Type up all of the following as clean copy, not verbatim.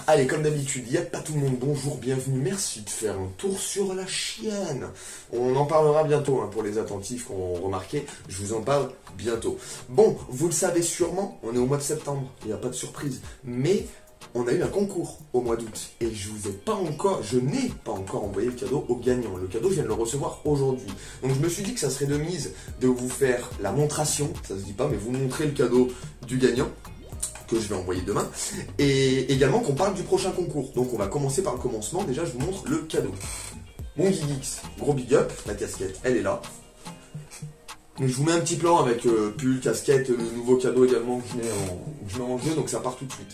Allez, comme d'habitude, il n'y a pas tout le monde, bonjour, bienvenue, merci de faire un tour sur la chaîne. On en parlera bientôt, hein, pour les attentifs qui ont remarqué, je vous en parle bientôt. Bon, vous le savez sûrement, on est au mois de septembre, il n'y a pas de surprise, mais on a eu un concours au mois d'août et je n'ai pas encore envoyé le cadeau au gagnant. Le cadeau, je viens de le recevoir aujourd'hui. Donc je me suis dit que ça serait de mise de vous faire la montration, ça se dit pas, mais vous montrer le cadeau du gagnant, que je vais envoyer demain, et également qu'on parle du prochain concours. Donc on va commencer par le commencement. Déjà je vous montre le cadeau. Mon Geekx, gros big up, la casquette elle est là. Donc, je vous mets un petit plan avec pull, casquette, le nouveau cadeau également que je mets en jeu, donc ça part tout de suite.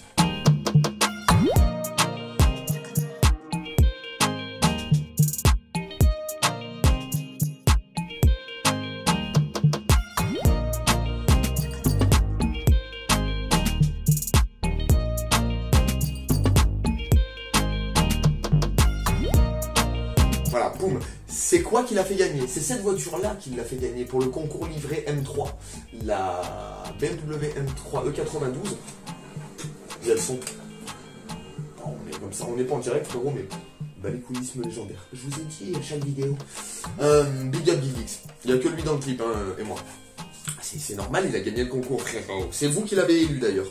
Voilà, boum. C'est quoi qui l'a fait gagner? C'est cette voiture-là qui l'a fait gagner pour le concours livré M3. La BMW M3 E92. Et elles sont... Oh, on est comme ça, on n'est pas en direct, frérot, mais... Bah, les coulisses légendaires. Je vous ai dit à chaque vidéo. Big up Geekx. Il n'y a que lui dans le clip, hein, et moi. C'est normal, il a gagné le concours, frérot. C'est vous qui l'avez élu, d'ailleurs.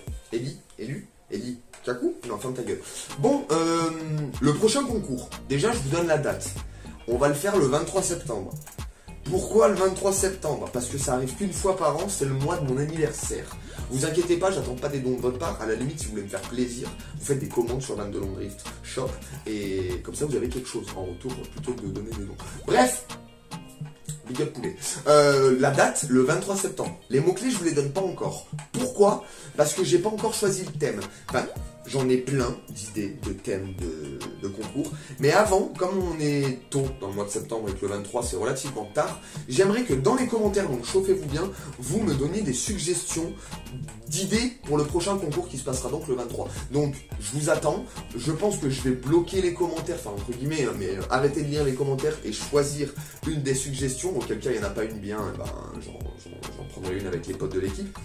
Eli Kaku? Non, ferme ta gueule. Bon, le prochain concours. Déjà, je vous donne la date. On va le faire le 23 septembre. Pourquoi le 23 septembre? Parce que ça arrive qu'une fois par an, c'est le mois de mon anniversaire. Vous inquiétez pas, j'attends pas des dons de votre part. À la limite, si vous voulez me faire plaisir, vous faites des commandes sur Van de Drift Shop. Et comme ça, vous avez quelque chose en retour, plutôt que de donner des dons. Bref, big up poulet. La date, le 23 septembre. Les mots-clés, je vous les donne pas encore. Pourquoi? Parce que j'ai pas encore choisi le thème. Enfin, j'en ai plein d'idées de thèmes de concours. Mais avant, comme on est tôt dans le mois de septembre et que le 23 c'est relativement tard, j'aimerais que dans les commentaires, donc chauffez-vous bien, vous me donniez des suggestions d'idées pour le prochain concours qui se passera donc le 23. Donc, je vous attends. Je pense que je vais bloquer les commentaires, enfin entre guillemets, hein, mais arrêtez de lire les commentaires et choisir une des suggestions. Auquel cas, il n'y en a pas une bien, ben, j'en prendrai une avec les potes de l'équipe.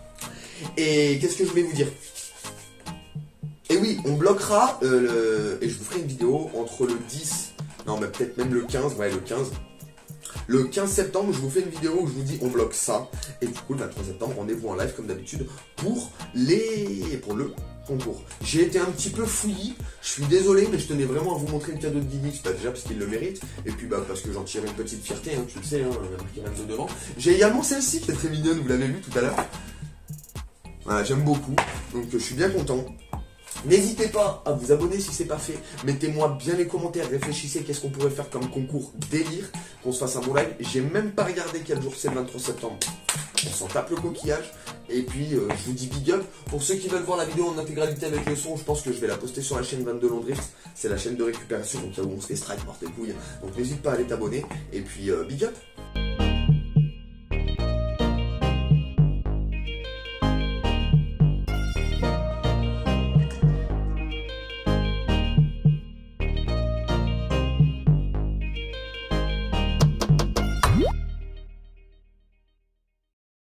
Et qu'est-ce que je vais vous dire? Et oui, on bloquera, et je vous ferai une vidéo entre le 10, non mais peut-être même le 15, ouais le 15. Le 15 septembre, je vous fais une vidéo où je vous dis on bloque ça. Et du coup, le 23 septembre, rendez-vous en live comme d'habitude pour le concours. J'ai été un petit peu fouillis, je suis désolé, mais je tenais vraiment à vous montrer le cadeau de Geekx, bah, déjà parce qu'il le mérite, et puis bah, parce que j'en tire une petite fierté, hein, tu le sais, hein, qui reste de devant. J'ai également celle-ci qui est très mignonne, vous l'avez vu tout à l'heure. Voilà, j'aime beaucoup, donc je suis bien content. N'hésitez pas à vous abonner si c'est pas fait. Mettez-moi bien les commentaires, réfléchissez qu'est-ce qu'on pourrait faire comme concours délire, qu'on se fasse un bon live. J'ai même pas regardé quel jour c'est le 23 septembre. On s'en tape le coquillage. Et puis je vous dis big up. Pour ceux qui veulent voir la vidéo en intégralité avec le son, je pense que je vais la poster sur la chaîne Van de Drift. C'est la chaîne de récupération, donc là où on se fait strike, morte et couilles. Donc n'hésite pas à aller t'abonner. Et puis big up.